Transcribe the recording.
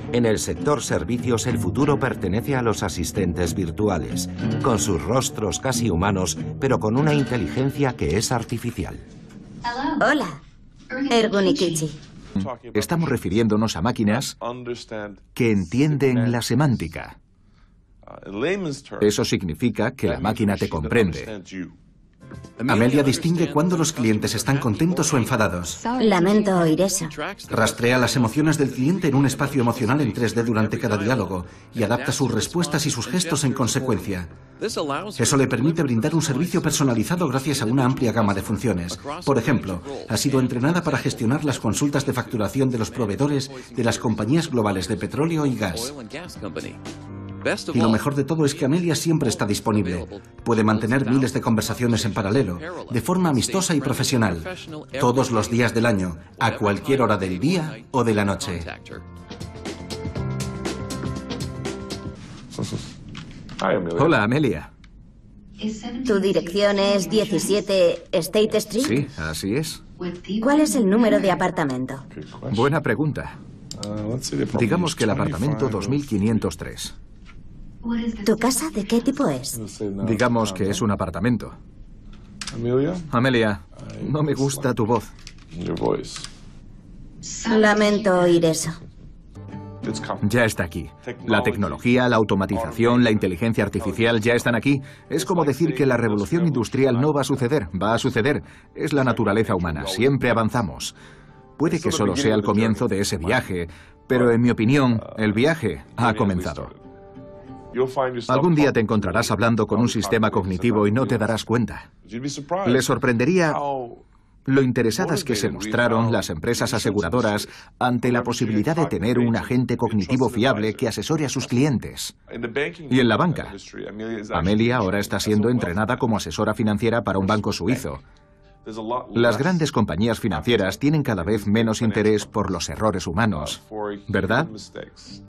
En el sector servicios, el futuro pertenece a los asistentes virtuales, con sus rostros casi humanos, pero con una inteligencia que es artificial. Hola, Ergunikichi. Estamos refiriéndonos a máquinas que entienden la semántica. Eso significa que la máquina te comprende. Amelia distingue cuando los clientes están contentos o enfadados. Lamento oír eso. Rastrea las emociones del cliente en un espacio emocional en 3D durante cada diálogo y adapta sus respuestas y sus gestos en consecuencia. Eso le permite brindar un servicio personalizado gracias a una amplia gama de funciones. Por ejemplo, ha sido entrenada para gestionar las consultas de facturación de los proveedores de las compañías globales de petróleo y gas. Y lo mejor de todo es que Amelia siempre está disponible. Puede mantener miles de conversaciones en paralelo, de forma amistosa y profesional, todos los días del año, a cualquier hora del día o de la noche. Hola, Amelia. ¿Tu dirección es 17 State Street? Sí, así es. ¿Cuál es el número de apartamento? Buena pregunta. Digamos que el apartamento 2503. ¿Tu casa de qué tipo es? Digamos que es un apartamento. Amelia, no me gusta tu voz. Lamento oír eso. Ya está aquí. La tecnología, la automatización, la inteligencia artificial ya están aquí. Es como decir que la revolución industrial no va a suceder. Va a suceder. Es la naturaleza humana. Siempre avanzamos. Puede que solo sea el comienzo de ese viaje, pero en mi opinión, el viaje ha comenzado. Algún día te encontrarás hablando con un sistema cognitivo y no te darás cuenta. Le sorprendería lo interesadas que se mostraron las empresas aseguradoras ante la posibilidad de tener un agente cognitivo fiable que asesore a sus clientes. Y en la banca, Amelia ahora está siendo entrenada como asesora financiera para un banco suizo. Las grandes compañías financieras tienen cada vez menos interés por los errores humanos, ¿verdad?